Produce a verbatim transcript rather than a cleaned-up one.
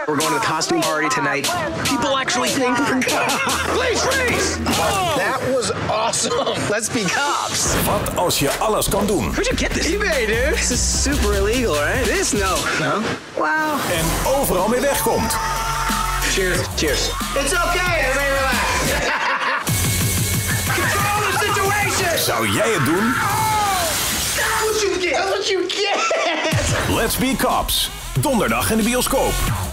We're going to the costume party tonight. People actually think we're cops. Please freeze! Oh, that was awesome. Let's be cops. Wat als je alles kan doen? Where'd you get this? eBay, dude. This is super illegal, right? This? No. No? Wow. En overal mee wegkomt. Cheers. Cheers. It's okay. Everybody relax. Control the situation. Zou jij het doen? Oh, that's what you get. That's what you get. Let's be cops. Donderdag in de bioscoop.